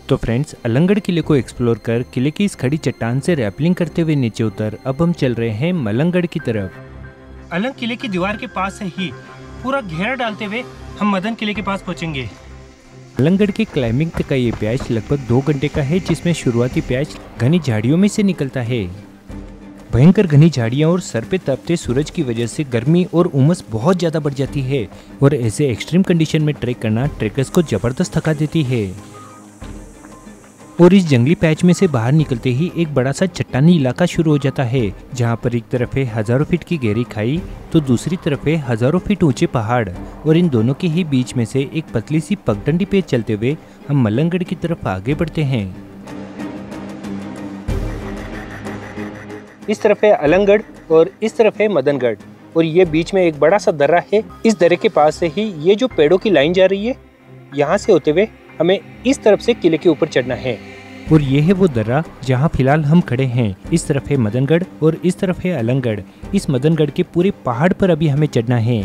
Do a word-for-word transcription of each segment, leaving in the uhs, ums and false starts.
तो फ्रेंड्स, अलंगड़ किले को एक्सप्लोर कर किले की इस खड़ी चट्टान से रैपलिंग करते हुए नीचे उतर अब हम चल रहे हैं मलंगगढ़ की तरफ। अलंग किले की दीवार के पास से ही पूरा घेरा डालते हुए हम मदन किले के पास पहुंचेंगे। अलंगगढ़ के क्लाइंबिंग तक का ये पैच लगभग दो घंटे का है, जिसमें शुरुआती पैच घनी झाड़ियों में से निकलता है। भयंकर घनी झाड़ियां और सर पे तपते सूरज की वजह से गर्मी और उमस बहुत ज्यादा बढ़ जाती है और ऐसे एक्सट्रीम कंडीशन में ट्रैक करना ट्रैकर्स को जबरदस्त थका देती है। और इस जंगली पैच में से बाहर निकलते ही एक बड़ा सा चट्टानी इलाका शुरू हो जाता है, जहां पर एक तरफ है हजारों फीट की गहरी खाई तो दूसरी तरफ है हजारों फीट ऊंचे पहाड़, और इन दोनों के ही बीच में से एक पतली सी पगडंडी पे चलते हुए हम मलंगगढ़ की तरफ आगे बढ़ते हैं। इस तरफ है अलंगगढ़ और इस तरफ है मदनगढ़, और ये बीच में एक बड़ा सा दर्रा है। इस दर्रे के पास से ही ये जो पेड़ों की लाइन जा रही है, यहाँ से होते हुए हमें इस तरफ से किले के ऊपर चढ़ना है। और ये है वो दर्रा जहाँ फिलहाल हम खड़े हैं। इस तरफ है मदनगढ़ और इस तरफ है अलंगगढ़। इस मदनगढ़ के पूरे पहाड़ पर अभी हमें चढ़ना है।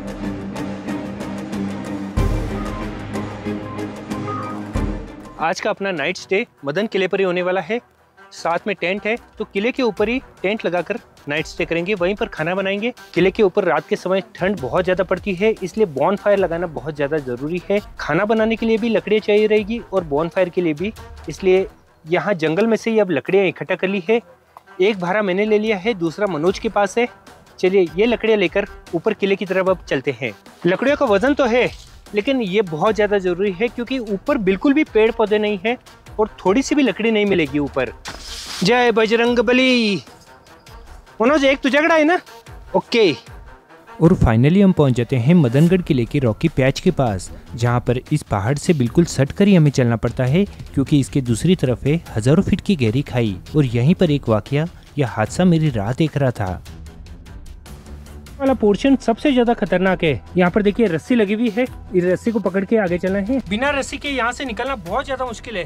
आज का अपना नाइट स्टे मदन किले पर ही होने वाला है। साथ में टेंट है, तो किले के ऊपर ही टेंट लगाकर नाइट स्टे करेंगे, वहीं पर खाना बनाएंगे। किले के ऊपर रात के समय ठंड बहुत ज्यादा पड़ती है, इसलिए बॉन फायर लगाना बहुत ज्यादा जरूरी है। खाना बनाने के लिए भी लकड़ियाँ चाहिए रहेगी और बॉन फायर के लिए भी, इसलिए यहाँ जंगल में से ही अब लकड़ियाँ इकट्ठा कर ली है। एक भारा मैंने ले लिया है, दूसरा मनोज के पास है। चलिए ये लकड़ियाँ लेकर ऊपर किले की तरफ अब चलते हैं। लकड़ियों का वजन तो है, लेकिन ये बहुत ज्यादा जरूरी है क्योंकि ऊपर बिल्कुल भी पेड़ पौधे नहीं है और थोड़ी सी भी लकड़ी नहीं मिलेगी ऊपर। जय बजरंग बली। मनोज, एक तो झगड़ा है ना? ओके। और फाइनली हम पहुंच जाते हैं मदनगढ़ किले के रॉकी पैच के पास, जहां पर इस पहाड़ से बिल्कुल सट कर ही हमें चलना पड़ता है, क्योंकि इसके दूसरी तरफ है हजारों फीट की गहरी खाई। और यहीं पर एक वाकया या हादसा मेरी राह देख रहा था। वाला पोर्शन सबसे ज्यादा खतरनाक है। यहाँ पर देखिए रस्सी लगी हुई है, इस रस्सी को पकड़ के आगे चलना है। बिना रस्सी के यहाँ से निकलना बहुत ज्यादा मुश्किल है।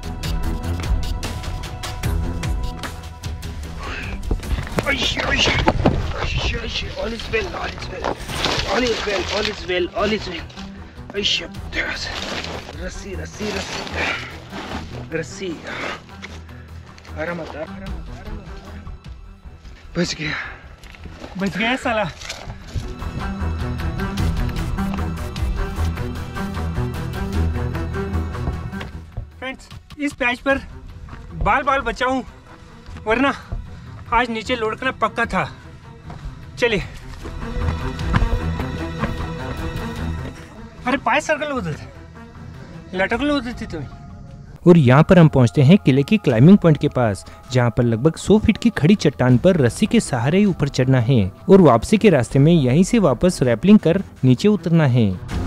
All is well, all is well, all is well, all is well, all is well. रस्सी रस्सी रस्सी रस्सी, आराम आता, आराम आता। बच गया, बच गया साला। फ्रेंड्स, इस पैच पर बाल बाल बचाऊं, वरना आज नीचे लुढ़कना पक्का था। चलिए। अरे पाय सर्कल होते थे, लटकल होती थी तुम्हें। और यहाँ पर हम पहुँचते हैं किले की क्लाइंबिंग पॉइंट के पास, जहाँ पर लगभग सौ फीट की खड़ी चट्टान पर रस्सी के सहारे ही ऊपर चढ़ना है और वापसी के रास्ते में यहीं से वापस रैपलिंग कर नीचे उतरना है।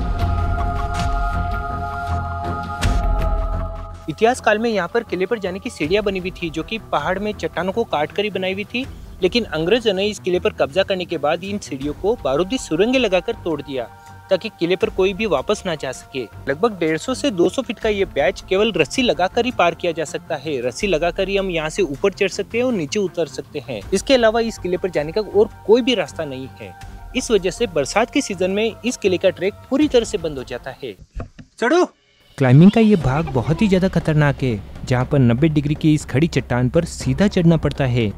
इतिहास काल में यहाँ पर किले पर जाने की सीढ़ियाँ बनी हुई थी, जो कि पहाड़ में चट्टानों को काट कर ही बनाई हुई थी। लेकिन अंग्रेजों ने इस किले पर कब्जा करने के बाद इन सीढ़ियों को बारूदी सुरंगें लगाकर तोड़ दिया, ताकि किले पर कोई भी वापस ना जा सके। लगभग डेढ़ सौ से दो सौ फीट का ये पैच केवल रस्सी लगाकर ही पार किया जा सकता है। रस्सी लगाकर ही हम यहाँ से ऊपर चढ़ सकते हैं और नीचे उतर सकते हैं। इसके अलावा इस किले पर जाने का और कोई भी रास्ता नहीं है। इस वजह से बरसात के सीजन में इस किले का ट्रैक पूरी तरह से बंद हो जाता है। चढ़ो। क्लाइंबिंग का ये भाग बहुत ही ज्यादा खतरनाक है, जहाँ पर नब्बे डिग्री की इस खड़ी चट्टान पर सीधा चढ़ना पड़ता है।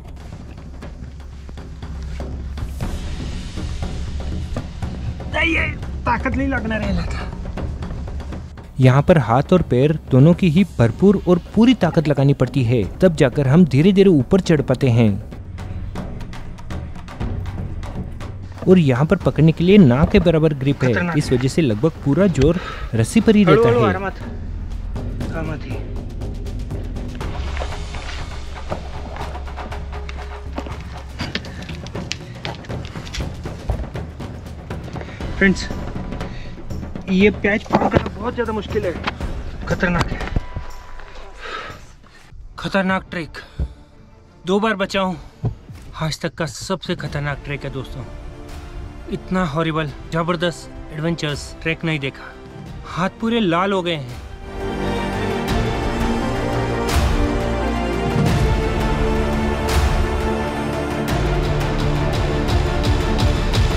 ये ताकत नहीं लगना रहना था। यहाँ पर हाथ और पैर दोनों की ही भरपूर और पूरी ताकत लगानी पड़ती है, तब जाकर हम धीरे धीरे ऊपर चढ़ पाते हैं। और यहाँ पर पकड़ने के लिए नाक के बराबर ग्रिप है, इस वजह से लगभग पूरा जोर रस्सी पर ही रहता है। फ्रेंड्स, ये पैच पार करना बहुत ज्यादा मुश्किल है, खतरनाक है। खतरनाक ट्रैक, दो बार बचा हूँ, आज तक का सबसे खतरनाक ट्रैक है दोस्तों। इतना हॉरिबल जबरदस्त एडवेंचर्स ट्रैक नहीं देखा। हाथ पूरे लाल हो गए हैं।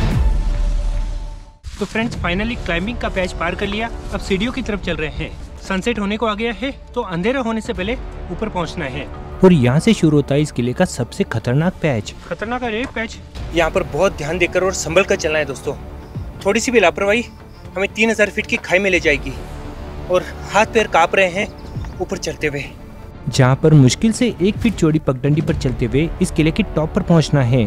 तो फ्रेंड्स, फाइनली क्लाइंबिंग का पैच पार कर लिया। अब सीढ़ियों की तरफ चल रहे हैं। सनसेट होने को आ गया है, तो अंधेरा होने से पहले ऊपर पहुंचना है। और यहाँ से शुरू होता है इस किले का सबसे खतरनाक पैच। खतरनाक है पैच। यहाँ पर बहुत ध्यान देकर और संभल कर चलना है दोस्तों। थोड़ी सी भी लापरवाही हमें तीन हजार फीट की खाई में ले जाएगी और हाथ पैर कांप रहे हैं ऊपर चलते हुए। जहाँ पर मुश्किल से एक फीट चौड़ी पगडंडी पर चलते हुए इस किले के टॉप पर पहुँचना है।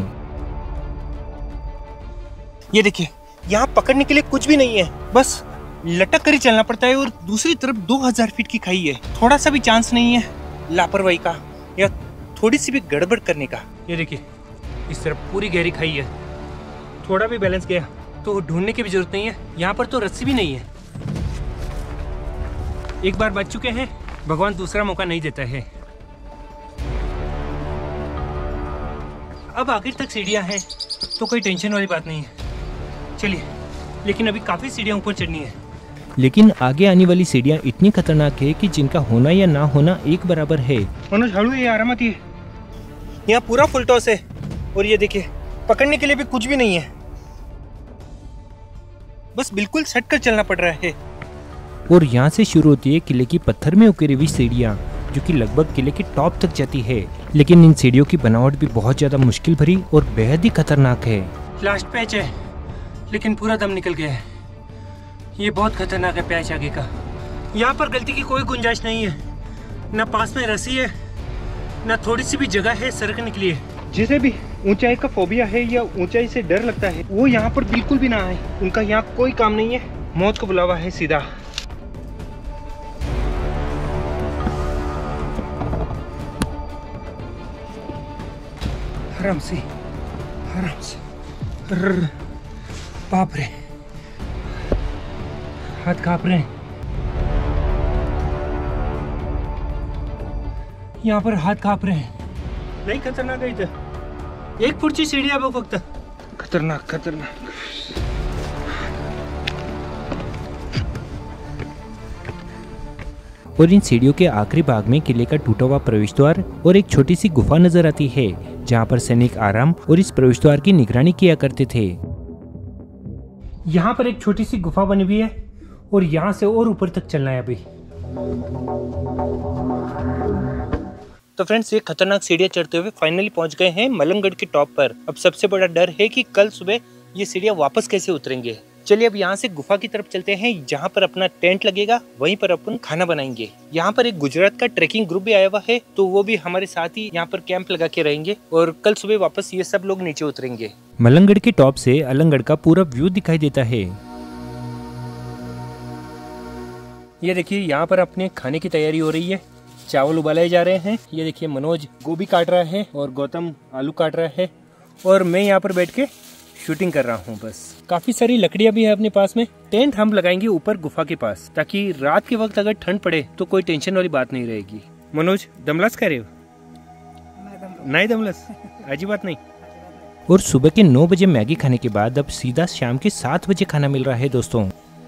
ये देखिए, यहाँ पकड़ने के लिए कुछ भी नहीं है, बस लटक कर ही चलना पड़ता है और दूसरी तरफ दो हजार फीट की खाई है। थोड़ा सा भी चांस नहीं है लापरवाही का या थोड़ी सी भी गड़बड़ करने का। ये देखिए, इस तरफ पूरी गहरी खाई है, थोड़ा भी बैलेंस गया तो ढूंढने की भी जरूरत नहीं है। यहाँ पर तो रस्सी भी नहीं है। एक बार बच चुके हैं, भगवान दूसरा मौका नहीं देता है। अब आखिर तक सीढ़ियाँ हैं तो कोई टेंशन वाली बात नहीं है। चलिए, लेकिन अभी काफी सीढ़ियाँ ऊपर चढ़नी है। लेकिन आगे आने वाली सीढ़ियाँ इतनी खतरनाक है कि जिनका होना या ना होना एक बराबर है। मनोज झाड़ू, ये आराम आती है। यहाँ पूरा फुल टॉस है और ये देखिए, पकड़ने के लिए भी कुछ भी नहीं है, बस बिल्कुल सट कर चलना पड़ रहा है। और यहाँ से शुरू होती है किले की पत्थर में उकेरी हुई सीढ़ियाँ, जो कि लगभग किले के टॉप तक जाती है। लेकिन इन सीढ़ियों की बनावट भी बहुत ज्यादा मुश्किल भरी और बेहद ही खतरनाक है। लास्ट पैच है, लेकिन पूरा दम निकल गया है। ये बहुत खतरनाक है पैच आगे का। यहाँ पर गलती की कोई गुंजाइश नहीं है, न पास में रस्सी है, न थोड़ी सी भी जगह है सरकने के लिए। जिसे भी ऊंचाई का फोबिया है या ऊंचाई से डर लगता है, वो यहाँ पर बिल्कुल भी ना आए। उनका यहाँ कोई काम नहीं है, मौत को बुलावा है सीधा। आराम से, आराम से। बाप रे, हाथ कांप रहे हैं। यहाँ पर हाथ कांप रहे हैं। नहीं खतरनाक है इधर, एक पुढची सीढ़ी आहे बघ फक्त। खतरनाक खतरनाक। और इन सीढ़ियों के आखिरी भाग में किले का टूटा हुआ प्रवेश द्वार और एक छोटी सी गुफा नजर आती है, जहाँ पर सैनिक आराम और इस प्रवेश द्वार की निगरानी किया करते थे। यहाँ पर एक छोटी सी गुफा बनी हुई है और यहाँ से और ऊपर तक चलना है अभी। तो फ्रेंड्स, ये खतरनाक सीढ़ियाँ चढ़ते हुए फाइनली पहुंच गए हैं मलंगगढ़ के टॉप पर। अब सबसे बड़ा डर है कि कल सुबह ये सीढ़ियाँ वापस कैसे उतरेंगे। चलिए अब यहाँ से गुफा की तरफ चलते हैं, जहाँ पर अपना टेंट लगेगा, वहीं पर अपन खाना बनाएंगे। यहाँ पर एक गुजरात का ट्रैकिंग ग्रुप भी आया हुआ है, तो वो भी हमारे साथ ही यहाँ पर कैंप लगा के रहेंगे और कल सुबह वापस ये सब लोग नीचे उतरेंगे। मलंगगढ़ के टॉप से अलंगगढ़ का पूरा व्यू दिखाई देता है। ये देखिए, यहाँ पर अपने खाने की तैयारी हो रही है, चावल उबाले जा रहे हैं। ये देखिए, मनोज गोभी काट रहा है और गौतम आलू काट रहा है और मैं यहाँ पर बैठ के शूटिंग कर रहा हूँ। बस काफी सारी लकड़ियाँ भी है अपने पास में। टेंट हम लगाएंगे ऊपर गुफा के पास, ताकि रात के वक्त अगर ठंड पड़े तो कोई टेंशन वाली बात नहीं रहेगी। मनोज दमलस कर रहे हो? नहीं दमलस, ऐसी बात नहीं। और सुबह के नौ बजे मैगी खाने के बाद अब सीधा शाम के सात बजे खाना मिल रहा है दोस्तों।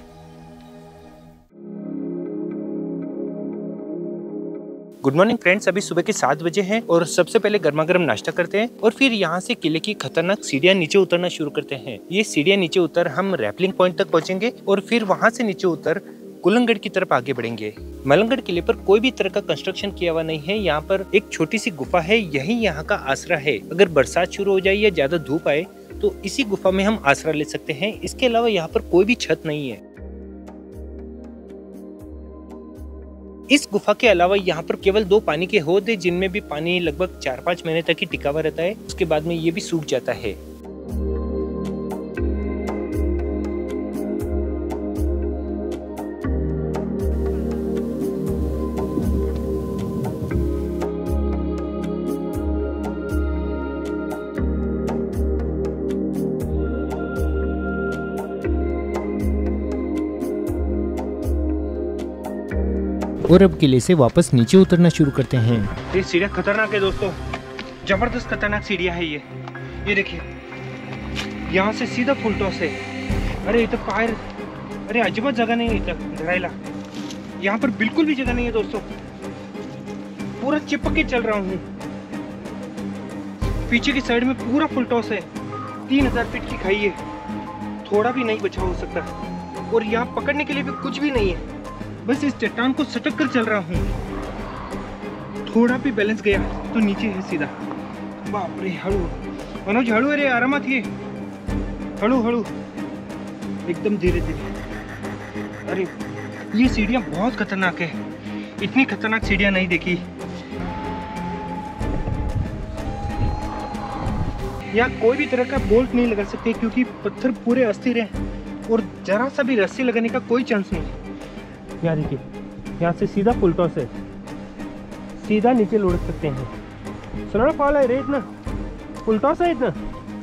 गुड मॉर्निंग फ्रेंड्स, अभी सुबह के सात बजे हैं और सबसे पहले गर्मा गर्म नाश्ता करते हैं और फिर यहाँ से किले की खतरनाक सीढ़ियाँ नीचे उतरना शुरू करते हैं। ये सीढ़ियाँ नीचे उतर हम रैपलिंग पॉइंट तक पहुँचेंगे और फिर वहाँ से नीचे उतर कुलंगगढ़ की तरफ आगे बढ़ेंगे। मलंगगढ़ किले पर कोई भी तरह का कंस्ट्रक्शन किया हुआ नहीं है। यहाँ पर एक छोटी सी गुफा है, यही यहाँ का आसरा है। अगर बरसात शुरू हो जाए या ज्यादा धूप आए तो इसी गुफा में हम आसरा ले सकते हैं। इसके अलावा यहाँ पर कोई भी छत नहीं है। इस गुफा के अलावा यहाँ पर केवल दो पानी के हौद है, जिनमें भी पानी लगभग चार पाँच महीने तक ही टिका हुआ रहता है। उसके बाद में ये भी सूख जाता है। और अब किले से वापस नीचे उतरना शुरू करते हैं। ये सीढ़ियाँ खतरनाक है दोस्तों, जबरदस्त खतरनाक सीढ़ियाँ है ये। ये देखिए, यहाँ से सीधा फुल टॉस है। अरे इधर पायर, अरे अजिबात जगह नहीं है इधर धरायला। यहाँ पर बिल्कुल भी जगह नहीं है दोस्तों, पूरा चिपक के चल रहा हूँ। पीछे की साइड में पूरा फुल टॉस है, तीन हजार फीट की खाई है, थोड़ा भी नहीं बचा हो सकता। और यहाँ पकड़ने के लिए भी कुछ भी नहीं है, बस इस चट्टान को सटक कर चल रहा हूँ। थोड़ा भी बैलेंस गया तो नीचे है सीधा। बाप रे, हळू मनोज, हळू रे, आरामात ये, हळू हळू, एकदम धीरे धीरे। अरे ये सीढ़ियाँ बहुत खतरनाक है, इतनी खतरनाक सीढ़ियाँ नहीं देखी। यहाँ कोई भी तरह का बोल्ट नहीं लगा सकते क्योंकि पत्थर पूरे अस्थिर हैं और जरा सा भी रस्सी लगाने का कोई चांस नहीं। यहाँ देखिए, यहाँ से सीधा फुल टॉस है, सीधा नीचे लुढ़क सकते हैं। सुना फॉल है रे, इतना फुल टॉस है इतना।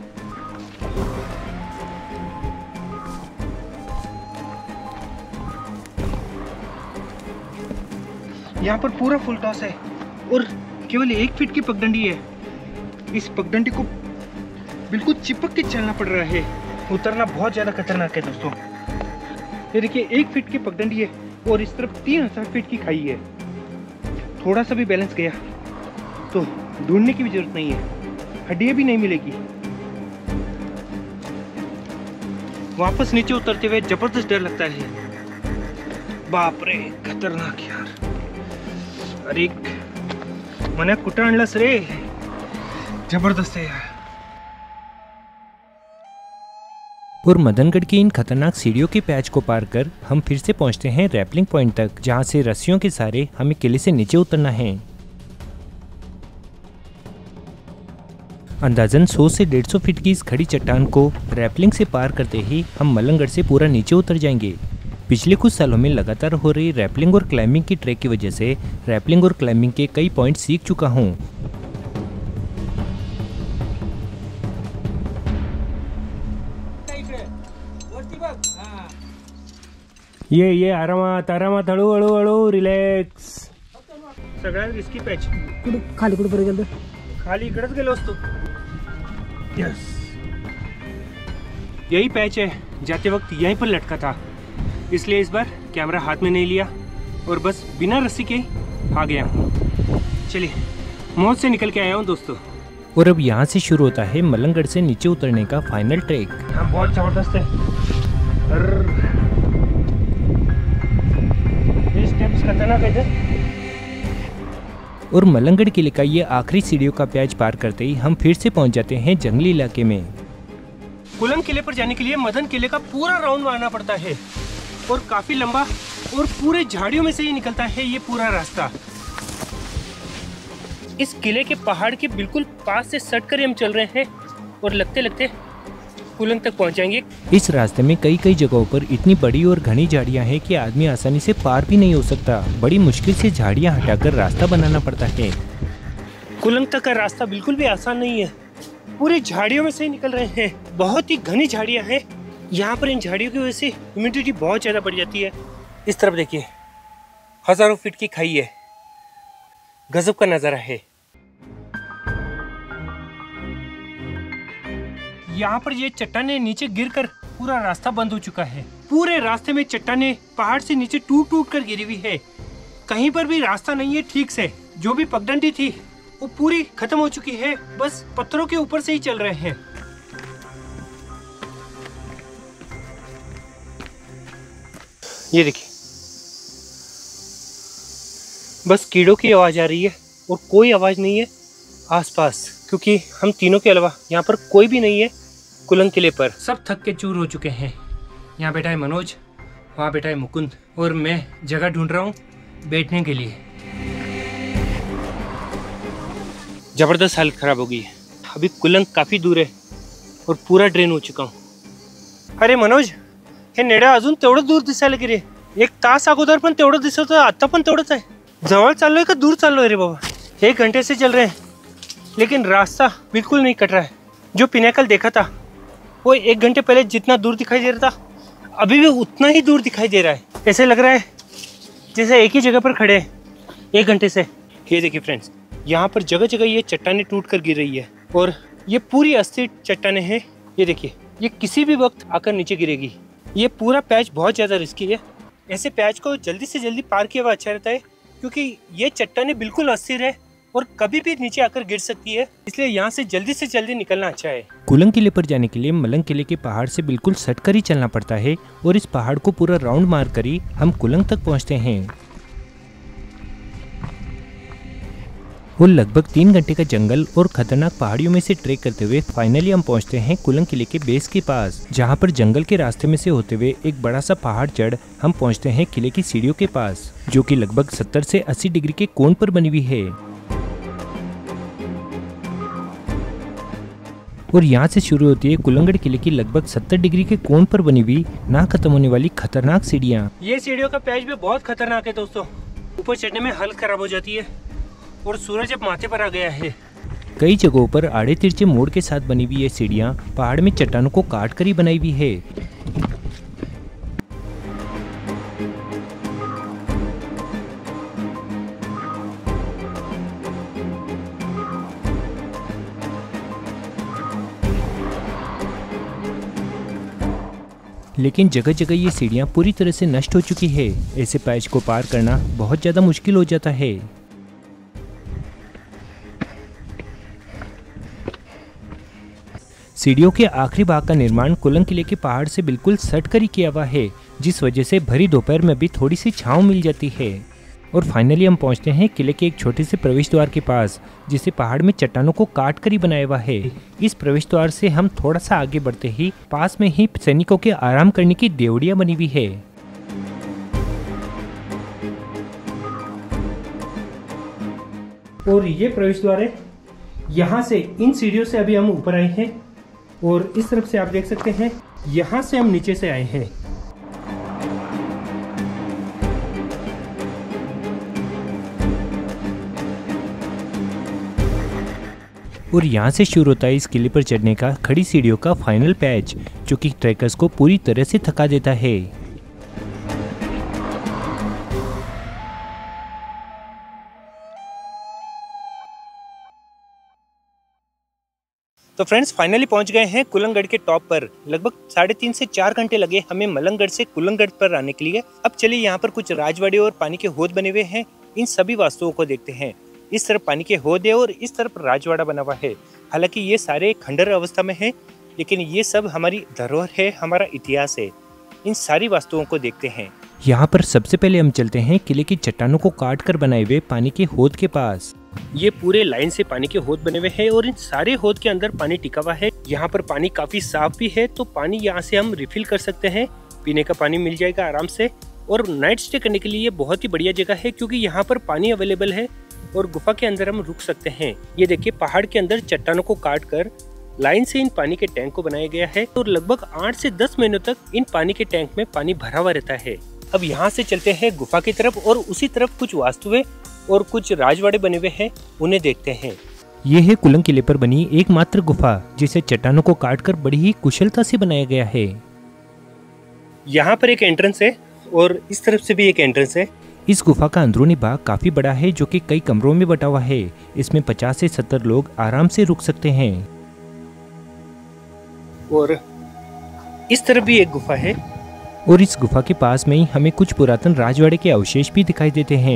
यहाँ पर पूरा फुल टॉस है और केवल एक फीट की पगडंडी है। इस पगडंडी को बिल्कुल चिपक के चलना पड़ रहा है, उतरना बहुत ज़्यादा खतरनाक है दोस्तों। ये देखिए, एक फीट की पगडंडी है और इस तरफ तीन हजार फीट की खाई है। थोड़ा सा भी बैलेंस गया तो ढूंढने की भी जरूरत नहीं है, हड्डियाँ भी नहीं मिलेगी। वापस नीचे उतरते हुए जबरदस्त डर लगता है। बाप रे, खतरनाक यार। अरे मने कुठं आणलंस रे, जबरदस्त है यार। और मदनगढ़ की इन खतरनाक सीढ़ियों के पैच को पार कर हम फिर से पहुंचते हैं रैपलिंग पॉइंट तक, जहां से रस्सियों के सहारे हमें किले से नीचे उतरना है। अंदाजन सौ से डेढ़ सौ फीट की इस खड़ी चट्टान को रैपलिंग से पार करते ही हम मलंगढ़ से पूरा नीचे उतर जाएंगे। पिछले कुछ सालों में लगातार हो रही रैपलिंग और क्लाइंबिंग की ट्रैक की वजह से रैपलिंग और क्लाइंबिंग के कई पॉइंट सीख चुका हूँ। ये ये आरामात आरामात, हळू हळू हळू, रिलॅक्स। सगळ्यात रिस्की पॅच। कुठे खाली कुठे पर्यंत गेलो? खाली इकड़च गेलो असतो। यस, यही पैच है, जाते वक्त यहीं पर लटका था, इसलिए इस बार कैमरा हाथ में नहीं लिया और बस बिना रस्सी के आ गया हूँ। चलिए, मौत से निकल के आया हूँ दोस्तों। और अब यहाँ से शुरू होता है मलंगढ़ से नीचे उतरने का फाइनल ट्रैक। हाँ, बहुत जबरदस्त है। ये स्टेप्स खतरनाक है। और मलंगढ़ किले का ये आखिरी सीढ़ियों का पैच पार करते ही हम फिर से पहुंच जाते हैं जंगली इलाके में। कुलंग किले पर जाने के लिए मदन किले का पूरा राउंड मारना पड़ता है और काफी लंबा और पूरे झाड़ियों में से ही निकलता है ये पूरा रास्ता। इस किले के पहाड़ के बिल्कुल पास से सट कर हम चल रहे हैं और लगते लगते कुलंग तक पहुंच जाएंगे। इस रास्ते में कई कई जगहों पर इतनी बड़ी और घनी झाड़ियां हैं कि आदमी आसानी से पार भी नहीं हो सकता। बड़ी मुश्किल से झाड़ियां हटाकर रास्ता बनाना पड़ता है। कुलंग तक का रास्ता बिल्कुल भी आसान नहीं है, पूरी झाड़ियों में से ही निकल रहे हैं। बहुत ही घनी झाड़ियां हैं यहाँ पर। इन झाड़ियों की वजह से ह्यूमिडिटी बहुत ज्यादा बढ़ जाती है। इस तरफ देखिए, हजारों फीट की खाई है, गजब का नजारा है। यहाँ पर ये चट्टानें नीचे गिरकर पूरा रास्ता बंद हो चुका है। पूरे रास्ते में चट्टानें पहाड़ से नीचे टूट टूट कर गिरी हुई है, कहीं पर भी रास्ता नहीं है ठीक से। जो भी पगडंडी थी वो पूरी खत्म हो चुकी है, बस पत्थरों के ऊपर से ही चल रहे हैं। ये देखिए, बस कीड़ों की आवाज आ रही है और कोई आवाज नहीं है आसपास, क्योंकि हम तीनों के अलावा यहाँ पर कोई भी नहीं है। कुलंग किले पर सब थक के चूर हो चुके हैं। यहाँ बैठा है मनोज, वहाँ बैठा है मुकुंद और मैं जगह ढूंढ रहा हूँ बैठने के लिए। जबरदस्त हालत खराब हो गई है। अभी कुलंग काफी दूर है और पूरा ड्रेन हो चुका हूँ। अरे मनोज, हे नेडा अजून तेवढं दूर दिसायला की रे? एक तास अगोदर पण तेवढं दिसत होतं, आता पण तेवढंच आहे। जवळ चाललोय का दूर चाललोय रे बाबा? एक घंटे से चल रहे हैं लेकिन रास्ता बिल्कुल नहीं कट रहा है। जो पिनाकल देखा था वो एक घंटे पहले जितना दूर दिखाई दे रहा था अभी भी उतना ही दूर दिखाई दे रहा है। ऐसे लग रहा है जैसे एक ही जगह पर खड़े हैं एक घंटे से। ये देखिए फ्रेंड्स, यहाँ पर जगह जगह ये चट्टानें टूट कर गिर रही है और ये पूरी अस्थिर चट्टानें हैं। ये देखिए, ये किसी भी वक्त आकर नीचे गिरेगी। ये पूरा पैच बहुत ज़्यादा रिस्की है। ऐसे पैच को जल्दी से जल्दी पार किया हुआ अच्छा रहता है, क्योंकि ये चट्टानें बिल्कुल अस्थिर है और कभी भी नीचे आकर गिर सकती है, इसलिए यहाँ से जल्दी से जल्दी निकलना अच्छा है। कुलंग किले पर जाने के लिए मलंग किले के पहाड़ से बिल्कुल सटकर ही चलना पड़ता है और इस पहाड़ को पूरा राउंड मार कर ही हम कुलंग तक पहुँचते हैं। और लगभग तीन घंटे का जंगल और खतरनाक पहाड़ियों में से ट्रेक करते हुए फाइनली हम पहुंचते हैं कुलंग किले के बेस के पास, जहां पर जंगल के रास्ते में से होते हुए एक बड़ा सा पहाड़ चढ़ हम पहुंचते हैं किले की सीढ़ियों के पास, जो कि लगभग सत्तर से अस्सी डिग्री के कोण पर बनी हुई है। और यहाँ से शुरू होती है कुलंगड़ किले की लगभग सत्तर डिग्री के कोण पर बनी हुई ना खत्म होने वाली खतरनाक सीढ़ियाँ। ये सीढ़ियों का पैच भी बहुत खतरनाक है दोस्तों, ऊपर चढ़ने में हालत खराब हो जाती है और सूरज अब माथे पर आ गया है। कई जगहों पर आड़े तिरछे मोड़ के साथ बनी हुई ये सीढ़ियाँ पहाड़ में चट्टानों को काट कर ही बनाई हुई है। लेकिन जगह जगह ये सीढ़ियाँ पूरी तरह से नष्ट हो चुकी है। ऐसे पैच को पार करना बहुत ज़्यादा मुश्किल हो जाता है। सीढ़ियों के आखिरी भाग का निर्माण कुलंग किले के पहाड़ से बिल्कुल सट कर ही किया हुआ है, जिस वजह से भरी दोपहर में भी थोड़ी सी छांव मिल जाती है। और फाइनली हम पहुंचते हैं किले के एक छोटे से प्रवेश द्वार के पास, जिसे पहाड़ में चट्टानों को काट कर ही बनाया हुआ है। इस प्रवेश द्वार से हम थोड़ा सा आगे बढ़ते ही पास में ही सैनिकों के आराम करने की देवड़ियां बनी हुई है। और ये प्रवेश द्वार है, यहाँ से इन सीढ़ियों से अभी हम ऊपर आए हैं और इस तरफ से आप देख सकते हैं यहाँ से हम नीचे से आए हैं। और यहाँ से शुरू होता है इस किले पर चढ़ने का खड़ी सीढ़ियों का फाइनल पैच, जो कि ट्रैकर्स को पूरी तरह से थका देता है। तो फ्रेंड्स फाइनली पहुंच गए हैं कुलंगढ़ के टॉप पर। लगभग साढ़े तीन से चार घंटे लगे हमें मलंगगढ़ से कुलंगढ़ पर आने के लिए। अब चलिए यहाँ पर कुछ राजवाड़े और पानी के हौद बने हुए हैं, इन सभी वास्तुओं को देखते हैं। इस तरफ पानी के हौद है और इस तरफ राजवाड़ा बना हुआ है। हालांकि ये सारे खंडर अवस्था में हैं, लेकिन ये सब हमारी धरोहर है, हमारा इतिहास है। इन सारी वास्तुओं को देखते हैं। यहाँ पर सबसे पहले हम चलते हैं किले की चट्टानों को काट कर बनाए हुए पानी के हौद के पास। ये पूरे लाइन से पानी के हौद बने हुए हैं और इन सारे हौद के अंदर पानी टिका हुआ है। यहाँ पर पानी काफी साफ भी है, तो पानी यहाँ से हम रिफिल कर सकते हैं, पीने का पानी मिल जाएगा आराम से। और नाइट स्टे करने के लिए ये बहुत ही बढ़िया जगह है, क्योंकि यहाँ पर पानी अवेलेबल है और गुफा के अंदर हम रुक सकते हैं। ये देखिए पहाड़ के अंदर चट्टानों को काट कर लाइन से इन पानी के टैंक को बनाया गया है और लगभग आठ से दस महीनों तक इन पानी के टैंक में पानी भरा हुआ रहता है। अब यहाँ से चलते हैं गुफा की तरफ और उसी तरफ कुछ वास्तुएं और कुछ राजवाड़े बने हुए हैं, उन्हें देखते हैं। ये है कुलंग किले पर बनी एकमात्र गुफा, जिसे चट्टानों को काटकर बड़ी ही कुशलता से बनाया गया है। यहाँ पर एक एंट्रेंस है और इस तरफ से भी एक एंट्रेंस है। इस गुफा का अंदरूनी भाग काफी बड़ा है, जो कि कई कमरों में बटा हुआ है। इसमें पचास से सत्तर लोग आराम से रुक सकते हैं। और इस तरफ भी एक गुफा है और इस गुफा के पास में ही हमें कुछ पुरातन राजवाड़े के अवशेष भी दिखाई देते हैं।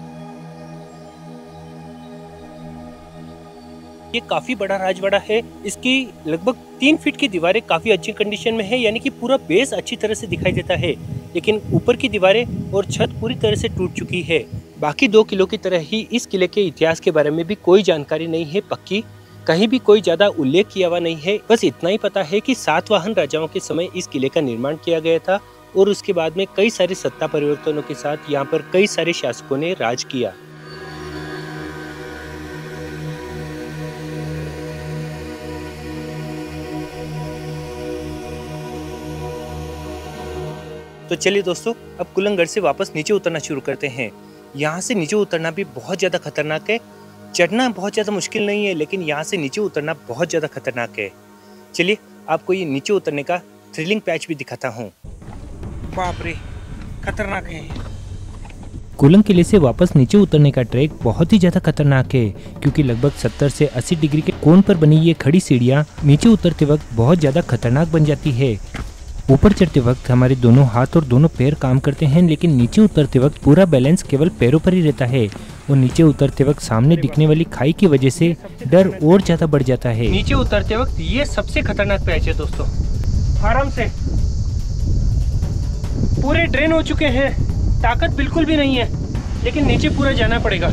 ये काफी बड़ा राजवाड़ा है। इसकी लगभग तीन फीट की दीवारें काफी अच्छी कंडीशन में है, यानी कि पूरा बेस अच्छी तरह से दिखाई देता है। लेकिन ऊपर की दीवारें और छत पूरी तरह से टूट चुकी है। बाकी दो किलों की तरह ही इस किले के इतिहास के बारे में भी कोई जानकारी नहीं है पक्की, कहीं भी कोई ज्यादा उल्लेख किया हुआ नहीं है। बस इतना ही पता है कि सातवाहन राजाओं के समय इस किले का निर्माण किया गया था और उसके बाद में कई सारे सत्ता परिवर्तनों के साथ यहाँ पर कई सारे शासकों ने राज किया। तो चलिए दोस्तों, अब कुलंगढ़ से वापस नीचे उतरना शुरू करते हैं। यहाँ से नीचे उतरना भी बहुत ज़्यादा खतरनाक है। चढ़ना बहुत ज़्यादा मुश्किल नहीं है, लेकिन यहाँ से नीचे उतरना बहुत ज़्यादा खतरनाक है। चलिए आपको ये नीचे उतरने का थ्रिलिंग पैच भी दिखाता हूँ। बाप रे, खतरनाक है। कुलंग किले से वापस नीचे उतरने का ट्रैक बहुत ही ज़्यादा खतरनाक है, क्योंकि लगभग सत्तर से अस्सी डिग्री के कोण पर बनी ये खड़ी सीढ़ियाँ नीचे उतरते वक्त बहुत ज़्यादा खतरनाक बन जाती है। ऊपर चढ़ते वक्त हमारे दोनों हाथ और दोनों पैर काम करते हैं, लेकिन नीचे उतरते वक्त पूरा बैलेंस केवल पैरों पर ही रहता है और नीचे उतरते वक्त सामने दिखने वाली खाई की वजह से डर और ज्यादा बढ़ जाता है। नीचे उतरते वक्त ये सबसे खतरनाक पैच है दोस्तों। आराम से पूरे ड्रेन हो चुके हैं, ताकत बिल्कुल भी नहीं है, लेकिन नीचे पूरा जाना पड़ेगा।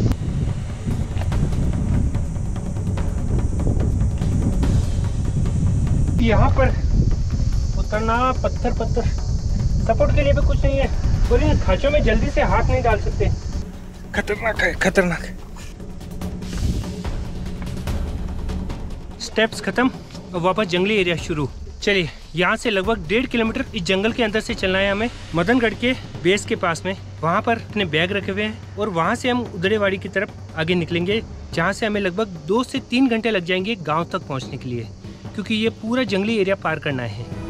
यहाँ पर उतरना पत्थर पत्थर, सपोर्ट के लिए भी कुछ नहीं है और इन खांचों में जल्दी से हाथ नहीं डाल सकते। खतरनाक है, खतरनाक। स्टेप्स खत्म, अब वापस जंगली एरिया शुरू। चलिए, यहाँ से लगभग डेढ़ किलोमीटर इस जंगल के अंदर से चलना है हमें, मदनगढ़ के बेस के पास में। वहाँ पर अपने बैग रखे हुए हैं और वहाँ से हम उदड़ेवाड़ी की तरफ आगे निकलेंगे, जहाँ से हमें लगभग दो से तीन घंटे लग जाएंगे गाँव तक पहुँचने के लिए, क्योंकि ये पूरा जंगली एरिया पार करना है।